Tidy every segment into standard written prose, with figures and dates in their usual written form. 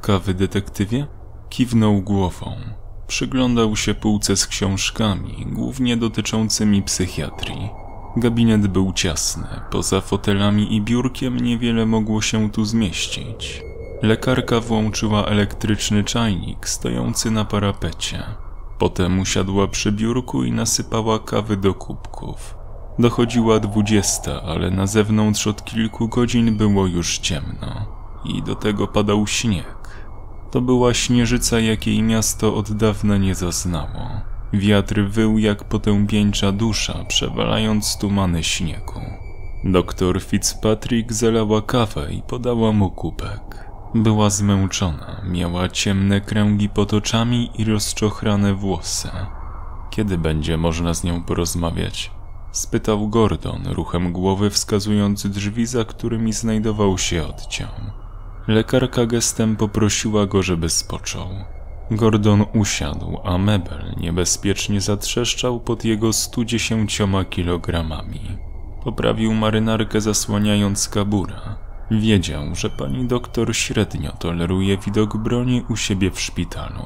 kawy, detektywie? Kiwnął głową. Przyglądał się półce z książkami, głównie dotyczącymi psychiatrii. Gabinet był ciasny, poza fotelami i biurkiem niewiele mogło się tu zmieścić. Lekarka włączyła elektryczny czajnik stojący na parapecie. Potem usiadła przy biurku i nasypała kawy do kubków. Dochodziła 20, ale na zewnątrz od kilku godzin było już ciemno. I do tego padał śnieg. To była śnieżyca, jakiej miasto od dawna nie zaznało. Wiatr wył jak potępieńcza dusza, przewalając tumany śniegu. Doktor Fitzpatrick zalała kawę i podała mu kubek. Była zmęczona, miała ciemne kręgi pod oczami i rozczochrane włosy. Kiedy będzie można z nią porozmawiać? Spytał Gordon, ruchem głowy wskazując drzwi, za którymi znajdował się oddział. Lekarka gestem poprosiła go, żeby spoczął. Gordon usiadł, a mebel niebezpiecznie zatrzeszczał pod jego 110 kilogramami. Poprawił marynarkę, zasłaniając kabura. Wiedział, że pani doktor średnio toleruje widok broni u siebie w szpitalu.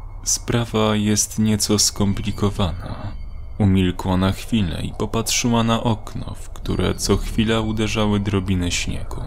Sprawa jest nieco skomplikowana. Umilkła na chwilę i popatrzyła na okno, w które co chwila uderzały drobiny śniegu.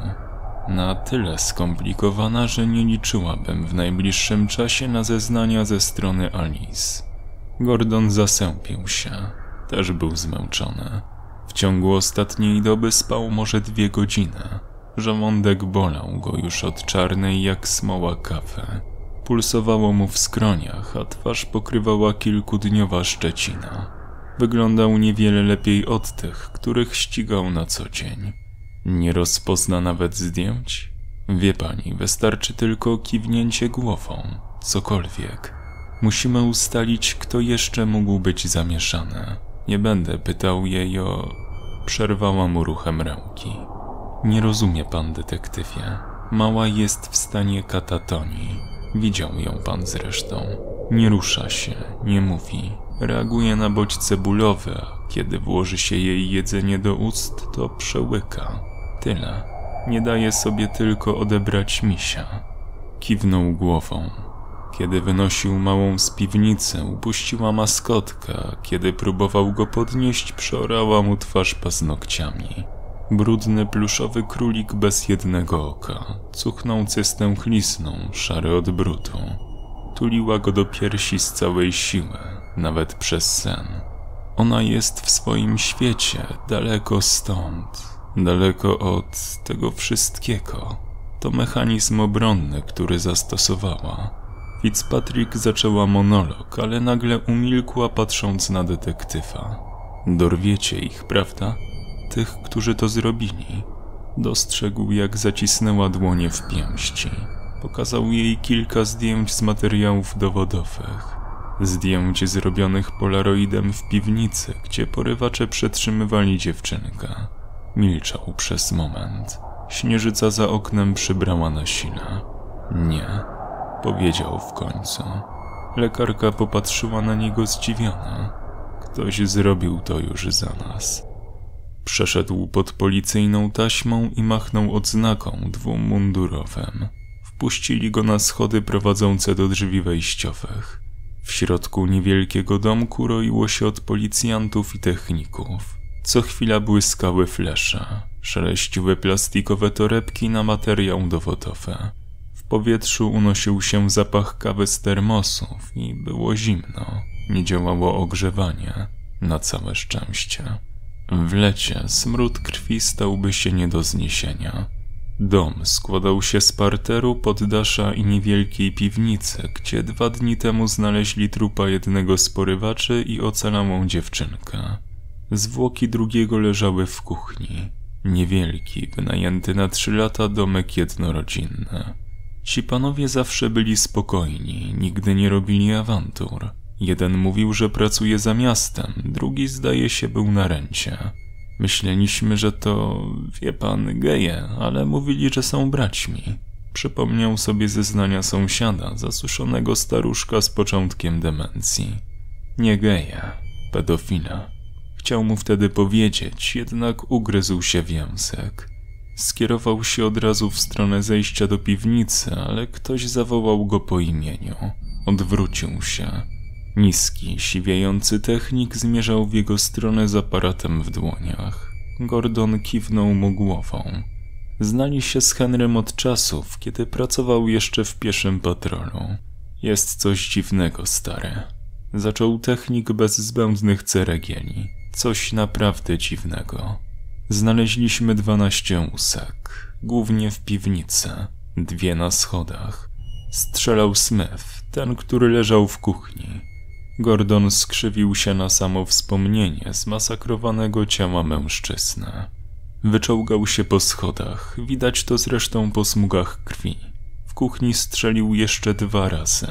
Na tyle skomplikowana, że nie liczyłabym w najbliższym czasie na zeznania ze strony Alice. Gordon zasępił się. Też był zmęczony. W ciągu ostatniej doby spał może 2 godziny. Żołądek bolał go już od czarnej jak smoła kawy. Pulsowało mu w skroniach, a twarz pokrywała kilkudniowa szczecina. Wyglądał niewiele lepiej od tych, których ścigał na co dzień. Nie rozpozna nawet zdjęć? Wie pani, wystarczy tylko kiwnięcie głową, cokolwiek. Musimy ustalić, kto jeszcze mógł być zamieszany. Nie będę pytał jej o... Przerwała mu ruchem ręki. Nie rozumie pan, detektywie. Mała jest w stanie katatonii. Widział ją pan zresztą. Nie rusza się, nie mówi. Reaguje na bodźce bólowe, a kiedy włoży się jej jedzenie do ust, to przełyka. Tyle. Nie daje sobie tylko odebrać misia. Kiwnął głową. Kiedy wynosił małą z piwnicy, upuściła maskotkę, a kiedy próbował go podnieść, przeorała mu twarz paznokciami. Brudny pluszowy królik bez jednego oka, cuchnący stęchlizną, szary od brudu. Tuliła go do piersi z całej siły, nawet przez sen. Ona jest w swoim świecie, daleko stąd, daleko od tego wszystkiego. To mechanizm obronny, który zastosowała. Fitzpatrick zaczęła monolog, ale nagle umilkła, patrząc na detektywa. Dorwiecie ich, prawda? Tych, którzy to zrobili. Dostrzegł, jak zacisnęła dłonie w pięści. Pokazał jej kilka zdjęć z materiałów dowodowych. Zdjęć zrobionych polaroidem w piwnicy, gdzie porywacze przetrzymywali dziewczynkę. Milczał przez moment. Śnieżyca za oknem przybrała na sile. Nie, powiedział w końcu. Lekarka popatrzyła na niego zdziwiona. Ktoś zrobił to już za nas. Przeszedł pod policyjną taśmą i machnął odznaką 2-mundurowym. Wpuścili go na schody prowadzące do drzwi wejściowych. W środku niewielkiego domku roiło się od policjantów i techników. Co chwila błyskały flesze, szeleściły plastikowe torebki na materiał dowodowy. W powietrzu unosił się zapach kawy z termosów i było zimno. Nie działało ogrzewanie, na całe szczęście. W lecie smród krwi stałby się nie do zniesienia. Dom składał się z parteru, poddasza i niewielkiej piwnicy, gdzie 2 dni temu znaleźli trupa jednego z porywaczy i ocalałą dziewczynkę. Zwłoki drugiego leżały w kuchni. Niewielki, wynajęty na 3 lata domek jednorodzinny. Ci panowie zawsze byli spokojni, nigdy nie robili awantur. Jeden mówił, że pracuje za miastem, drugi zdaje się był na rencie. Myśleliśmy, że to, wie pan, geje, ale mówili, że są braćmi. Przypomniał sobie zeznania sąsiada, zasuszonego staruszka z początkiem demencji. Nie geje, pedofile. Chciał mu wtedy powiedzieć, jednak ugryzł się w język. Skierował się od razu w stronę zejścia do piwnicy, ale ktoś zawołał go po imieniu. Odwrócił się. Niski, siwiejący technik zmierzał w jego stronę z aparatem w dłoniach. Gordon kiwnął mu głową. Znali się z Henrym od czasów, kiedy pracował jeszcze w pieszym patrolu. Jest coś dziwnego, stary. Zaczął technik bez zbędnych ceregieli. Coś naprawdę dziwnego. Znaleźliśmy 12 łusek, głównie w piwnicy, 2 na schodach. Strzelał Smith, ten, który leżał w kuchni. Gordon skrzywił się na samo wspomnienie zmasakrowanego ciała mężczyzny. Wyczołgał się po schodach, widać to zresztą po smugach krwi. W kuchni strzelił jeszcze 2 razy.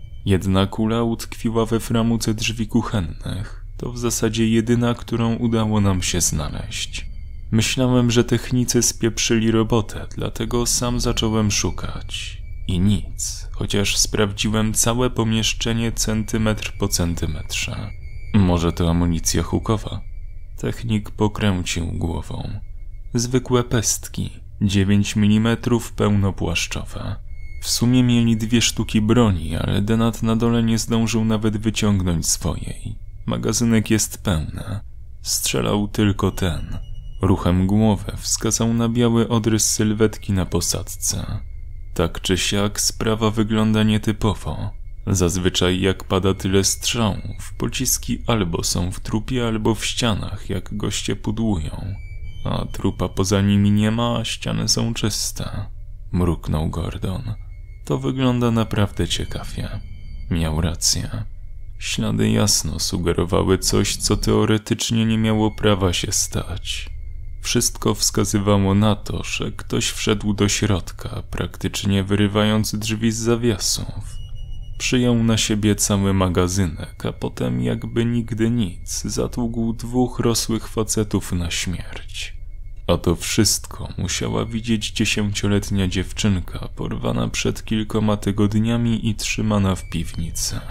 1 kula utkwiła we framuce drzwi kuchennych. To w zasadzie jedyna, którą udało nam się znaleźć. Myślałem, że technicy spieprzyli robotę, dlatego sam zacząłem szukać. I nic, chociaż sprawdziłem całe pomieszczenie centymetr po centymetrze. Może to amunicja hukowa? Technik pokręcił głową. Zwykłe pestki, 9 mm pełnopłaszczowe. W sumie mieli 2 sztuki broni, ale Denat na dole nie zdążył nawet wyciągnąć swojej. Magazynek jest pełny. Strzelał tylko ten. Ruchem głowy wskazał na biały odrys sylwetki na posadzce. Tak czy siak sprawa wygląda nietypowo. Zazwyczaj jak pada tyle strzałów, pociski albo są w trupie, albo w ścianach, jak goście pudłują. A trupa poza nimi nie ma, a ściany są czyste. Mruknął Gordon. To wygląda naprawdę ciekawie. Miał rację. Ślady jasno sugerowały coś, co teoretycznie nie miało prawa się stać. Wszystko wskazywało na to, że ktoś wszedł do środka, praktycznie wyrywając drzwi z zawiasów. Przyjął na siebie cały magazynek, a potem jakby nigdy nic zatłukł 2 rosłych facetów na śmierć. A to wszystko musiała widzieć 10-letnia dziewczynka porwana przed kilkoma tygodniami i trzymana w piwnicy.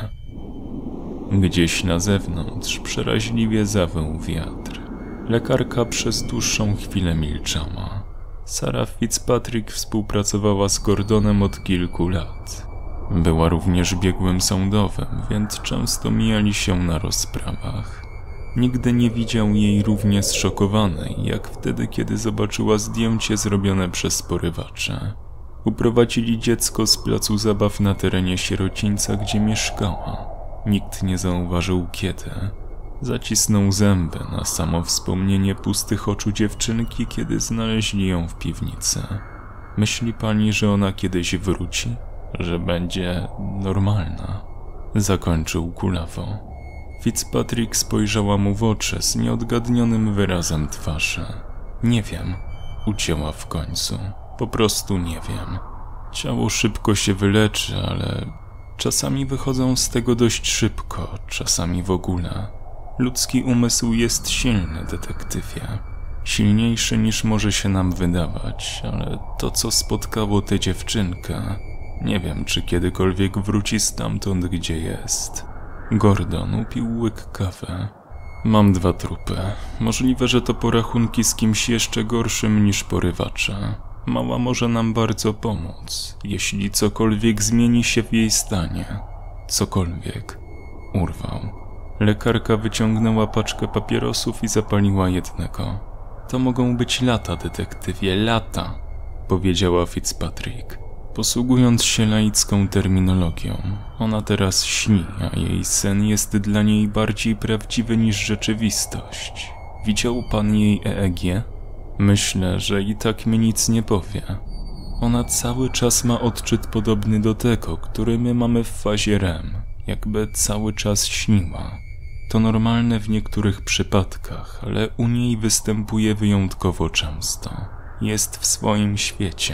Gdzieś na zewnątrz przeraźliwie zawył wiatr. Lekarka przez dłuższą chwilę milczała. Sarah Fitzpatrick współpracowała z Gordonem od kilku lat. Była również biegłym sądowym, więc często mijali się na rozprawach. Nigdy nie widział jej równie zszokowanej, jak wtedy, kiedy zobaczyła zdjęcie zrobione przez porywacze. Uprowadzili dziecko z placu zabaw na terenie sierocińca, gdzie mieszkała. Nikt nie zauważył kiedy. Zacisnął zęby na samo wspomnienie pustych oczu dziewczynki, kiedy znaleźli ją w piwnicy. Myśli pani, że ona kiedyś wróci? Że będzie normalna? Zakończył kulawo. Fitzpatrick spojrzała mu w oczy z nieodgadnionym wyrazem twarzy. Nie wiem, ucięła w końcu. Po prostu nie wiem. Ciało szybko się wyleczy, ale czasami wychodzą z tego dość szybko, czasami w ogóle. Ludzki umysł jest silny, detektywie. Silniejszy niż może się nam wydawać, ale to, co spotkało tę dziewczynkę, nie wiem, czy kiedykolwiek wróci stamtąd, gdzie jest. Gordon upił łyk kawy. Mam 2 trupy. Możliwe, że to porachunki z kimś jeszcze gorszym niż porywacze. Mała może nam bardzo pomóc, jeśli cokolwiek zmieni się w jej stanie. Cokolwiek. Urwał. Lekarka wyciągnęła paczkę papierosów i zapaliła jednego. To mogą być lata, detektywie, lata, powiedziała Fitzpatrick. Posługując się laicką terminologią, ona teraz śni, a jej sen jest dla niej bardziej prawdziwy niż rzeczywistość. Widział pan jej EEG? Myślę, że i tak mi nic nie powie. Ona cały czas ma odczyt podobny do tego, który my mamy w fazie REM, jakby cały czas śniła. To normalne w niektórych przypadkach, ale u niej występuje wyjątkowo często. Jest w swoim świecie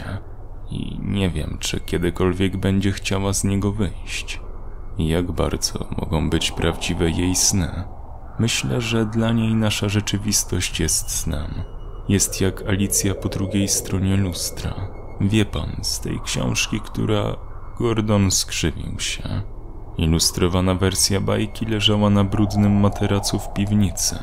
i nie wiem, czy kiedykolwiek będzie chciała z niego wyjść. Jak bardzo mogą być prawdziwe jej sny? Myślę, że dla niej nasza rzeczywistość jest snem. Jest jak Alicja po drugiej stronie lustra. Wie pan, z tej książki, która... Gordon skrzywił się. Ilustrowana wersja bajki leżała na brudnym materacu w piwnicy.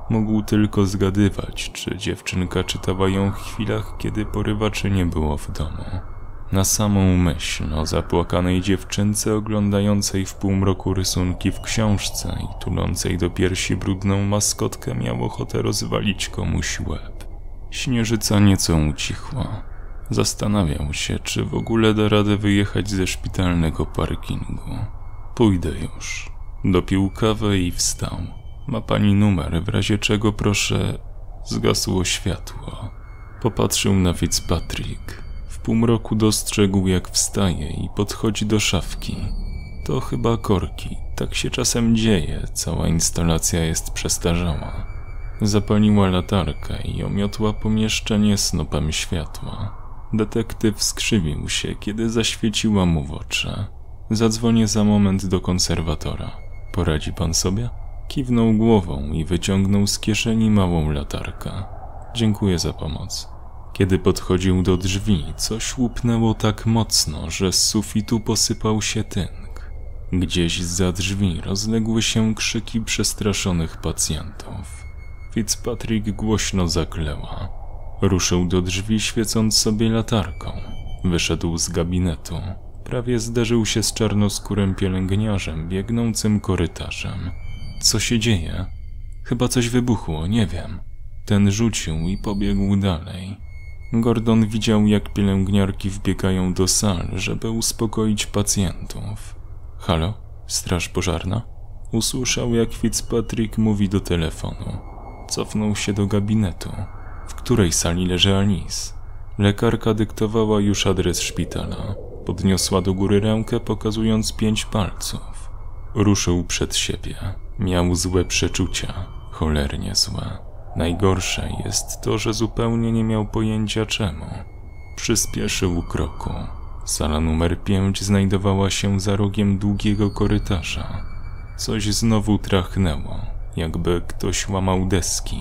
Mógł tylko zgadywać, czy dziewczynka czytała ją w chwilach, kiedy porywaczy nie było w domu. Na samą myśl o zapłakanej dziewczynce oglądającej w półmroku rysunki w książce i tulącej do piersi brudną maskotkę miał ochotę rozwalić komuś łeb. Śnieżyca nieco ucichła. Zastanawiał się, czy w ogóle da radę wyjechać ze szpitalnego parkingu. Pójdę już. Dopił kawę i wstał. Ma pani numer, w razie czego proszę... Zgasło światło. Popatrzył na Fitzpatrick. W półmroku dostrzegł, jak wstaje i podchodzi do szafki. To chyba korki. Tak się czasem dzieje, cała instalacja jest przestarzała. Zapaliła latarkę i omiotła pomieszczenie snopem światła. Detektyw skrzywił się, kiedy zaświeciła mu w oczy. Zadzwonię za moment do konserwatora. Poradzi pan sobie? Kiwnął głową i wyciągnął z kieszeni małą latarkę. Dziękuję za pomoc. Kiedy podchodził do drzwi, coś łupnęło tak mocno, że z sufitu posypał się tynk. Gdzieś zza drzwi rozległy się krzyki przestraszonych pacjentów. Fitzpatrick głośno zakleła. Ruszył do drzwi, świecąc sobie latarką. Wyszedł z gabinetu. Prawie zderzył się z czarnoskórym pielęgniarzem biegnącym korytarzem. Co się dzieje? Chyba coś wybuchło, nie wiem. Ten rzucił i pobiegł dalej. Gordon widział, jak pielęgniarki wbiegają do sal, żeby uspokoić pacjentów. Halo? Straż pożarna? Usłyszał, jak Fitzpatrick mówi do telefonu. Cofnął się do gabinetu. W której sali leży Alice? Lekarka dyktowała już adres szpitala. Podniosła do góry rękę, pokazując 5 palców. Ruszył przed siebie. Miał złe przeczucia. Cholernie złe. Najgorsze jest to, że zupełnie nie miał pojęcia czemu. Przyspieszył kroku. Sala numer 5 znajdowała się za rogiem długiego korytarza. Coś znowu trachnęło, jakby ktoś łamał deski.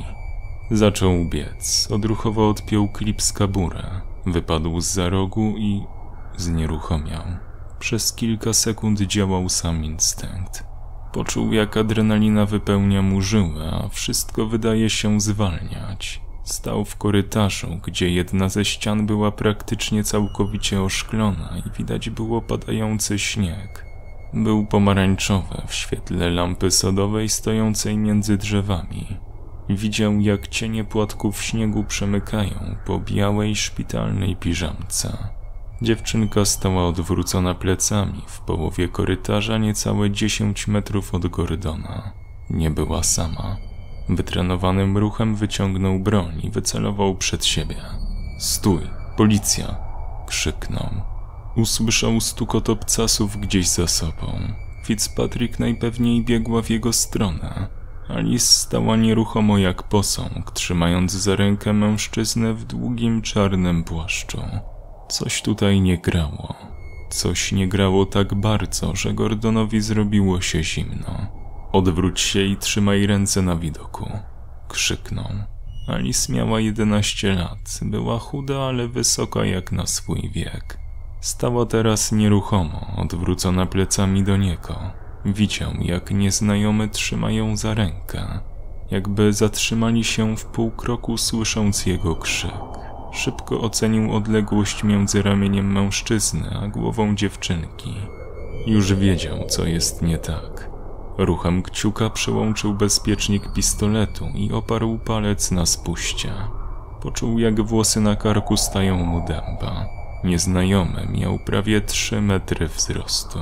Zaczął biec. Odruchowo odpiął klip z kaburę. Wypadł zza rogu i znieruchomiał. Przez kilka sekund działał sam instynkt. Poczuł, jak adrenalina wypełnia mu żyły, a wszystko wydaje się zwalniać. Stał w korytarzu, gdzie jedna ze ścian była praktycznie całkowicie oszklona i widać było padający śnieg. Był pomarańczowy w świetle lampy sodowej stojącej między drzewami. Widział, jak cienie płatków śniegu przemykają po białej szpitalnej piżamce. Dziewczynka stała odwrócona plecami w połowie korytarza niecałe 10 metrów od Gordona. Nie była sama. Wytrenowanym ruchem wyciągnął broń i wycelował przed siebie. Stój, policja! Krzyknął. Usłyszał stukot obcasów gdzieś za sobą. Fitzpatrick najpewniej biegła w jego stronę. Alice stała nieruchomo jak posąg, trzymając za rękę mężczyznę w długim czarnym płaszczu. Coś tutaj nie grało. Coś nie grało tak bardzo, że Gordonowi zrobiło się zimno. Odwróć się i trzymaj ręce na widoku. Krzyknął. Alice miała 11 lat. Była chuda, ale wysoka jak na swój wiek. Stała teraz nieruchomo, odwrócona plecami do niego. Widział, jak nieznajomy trzyma ją za rękę. Jakby zatrzymali się w pół kroku, słysząc jego krzyk. Szybko ocenił odległość między ramieniem mężczyzny a głową dziewczynki. Już wiedział, co jest nie tak. Ruchem kciuka przełączył bezpiecznik pistoletu i oparł palec na spuście. Poczuł, jak włosy na karku stają mu dęba. Nieznajomy miał prawie 3 metry wzrostu.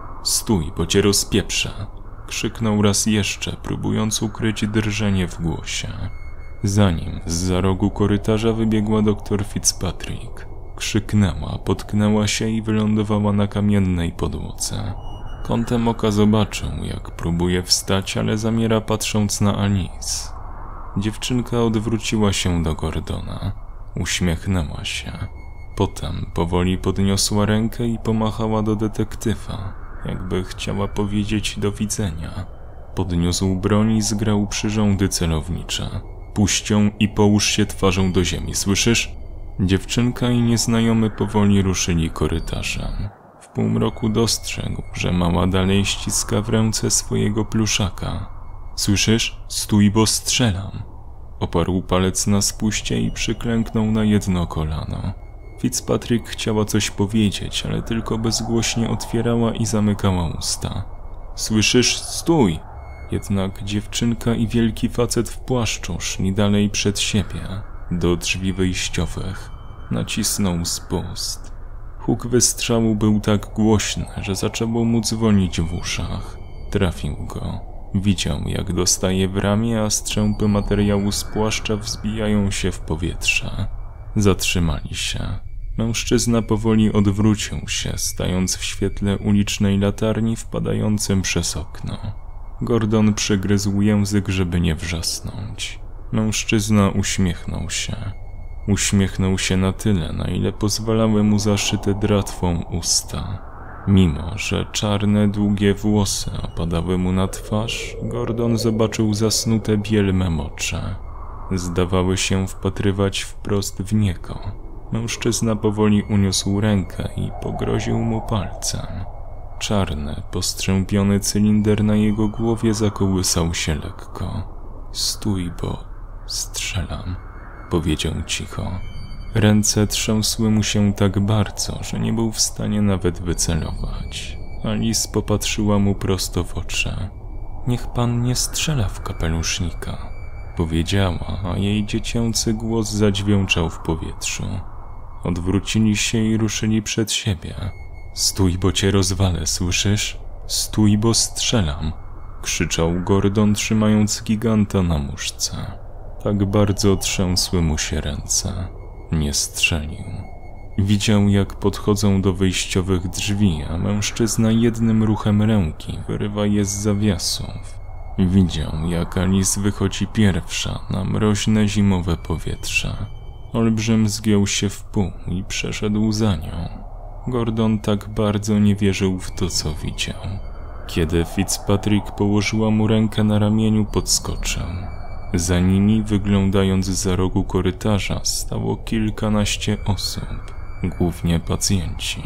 Stój, bo cię rozpieprzę! Krzyknął raz jeszcze, próbując ukryć drżenie w głosie. Za nim, zza rogu korytarza wybiegła doktor Fitzpatrick. Krzyknęła, potknęła się i wylądowała na kamiennej podłodze. Kątem oka zobaczył, jak próbuje wstać, ale zamiera patrząc na Alice. Dziewczynka odwróciła się do Gordona. Uśmiechnęła się. Potem powoli podniosła rękę i pomachała do detektywa, jakby chciała powiedzieć do widzenia. Podniósł broń i zgrał przyrządy celownicze. Puść ją i połóż się twarzą do ziemi, słyszysz? Dziewczynka i nieznajomy powoli ruszyli korytarzem. W półmroku dostrzegł, że mała dalej ściska w ręce swojego pluszaka. Słyszysz? Stój, bo strzelam. Oparł palec na spuście i przyklęknął na jedno kolano. Fitzpatrick chciała coś powiedzieć, ale tylko bezgłośnie otwierała i zamykała usta. Słyszysz? Stój! Jednak dziewczynka i wielki facet w płaszczu szli dalej przed siebie, do drzwi wyjściowych. Nacisnął spust. Huk wystrzału był tak głośny, że zaczęło mu dzwonić w uszach. Trafił go. Widział, jak dostaje w ramię, a strzępy materiału z płaszcza wzbijają się w powietrze. Zatrzymali się. Mężczyzna powoli odwrócił się, stając w świetle ulicznej latarni wpadającym przez okno. Gordon przygryzł język, żeby nie wrzasnąć. Mężczyzna uśmiechnął się. Uśmiechnął się na tyle, na ile pozwalały mu zaszyte dratwą usta. Mimo że czarne, długie włosy opadały mu na twarz, Gordon zobaczył zasnute bielme oczy. Zdawały się wpatrywać wprost w niego. Mężczyzna powoli uniósł rękę i pogroził mu palcem. Czarny, postrzępiony cylinder na jego głowie zakołysał się lekko. Stój, bo strzelam, powiedział cicho. Ręce trzęsły mu się tak bardzo, że nie był w stanie nawet wycelować. Alice popatrzyła mu prosto w oczy. Niech pan nie strzela w kapelusznika, powiedziała, a jej dziecięcy głos zadźwięczał w powietrzu. Odwrócili się i ruszyli przed siebie. Stój, bo cię rozwalę, słyszysz? Stój, bo strzelam, krzyczał Gordon, trzymając giganta na muszce. Tak bardzo trzęsły mu się ręce. Nie strzelił. Widział, jak podchodzą do wyjściowych drzwi, a mężczyzna jednym ruchem ręki wyrywa je z zawiasów. Widział, jak Alice wychodzi pierwsza na mroźne zimowe powietrze. Olbrzym zgiął się w pół i przeszedł za nią. Gordon tak bardzo nie wierzył w to, co widział. Kiedy Fitzpatrick położyła mu rękę na ramieniu, podskoczył. Za nimi, wyglądając za rogu korytarza, stało kilkanaście osób, głównie pacjenci.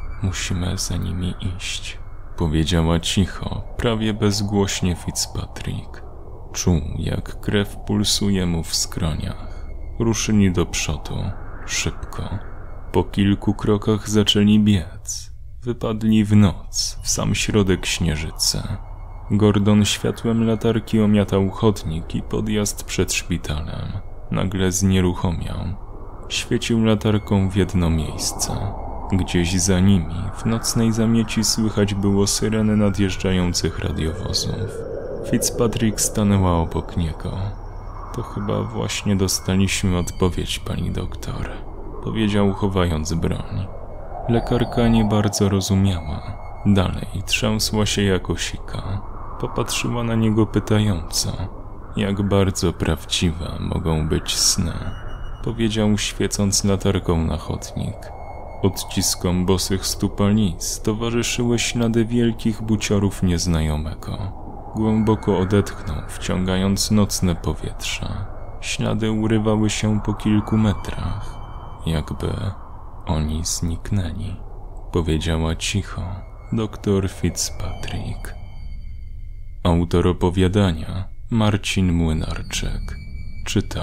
Musimy za nimi iść, powiedziała cicho, prawie bezgłośnie Fitzpatrick. Czuł, jak krew pulsuje mu w skroniach. Ruszyli do przodu, szybko. Po kilku krokach zaczęli biec. Wypadli w noc, w sam środek śnieżycy. Gordon światłem latarki omiatał chodnik i podjazd przed szpitalem. Nagle znieruchomiał. Świecił latarką w jedno miejsce. Gdzieś za nimi, w nocnej zamieci, słychać było syreny nadjeżdżających radiowozów. Fitzpatrick stanęła obok niego. To chyba właśnie dostaliśmy odpowiedź, pani doktor, powiedział, chowając broń. Lekarka nie bardzo rozumiała. Dalej trzęsła się jak osika. Popatrzyła na niego pytająco. Jak bardzo prawdziwe mogą być sny, powiedział, świecąc latarką na chodnik. Odciskom bosych stóp Alice towarzyszyły ślady wielkich buciorów nieznajomego. Głęboko odetchnął, wciągając nocne powietrze. Ślady urywały się po kilku metrach, jakby oni zniknęli, powiedziała cicho doktor Fitzpatrick. Autor opowiadania Marcin Młynarczyk. Czytał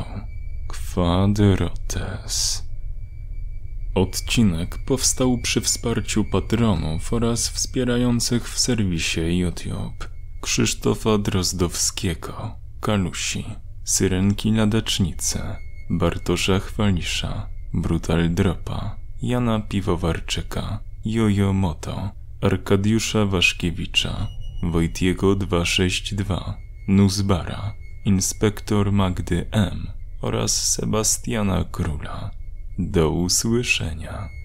Quadrotes. Odcinek powstał przy wsparciu patronów oraz wspierających w serwisie YouTube Krzysztofa Drozdowskiego, Kalusi, Syrenki Ladacznice, Bartosza Chwalisza, Brutal Dropa, Jana Piwowarczyka, Jojo Moto, Arkadiusza Waszkiewicza, Wojtiego 262, Nuzbara, Inspektor Magdy M. oraz Sebastiana Króla. Do usłyszenia.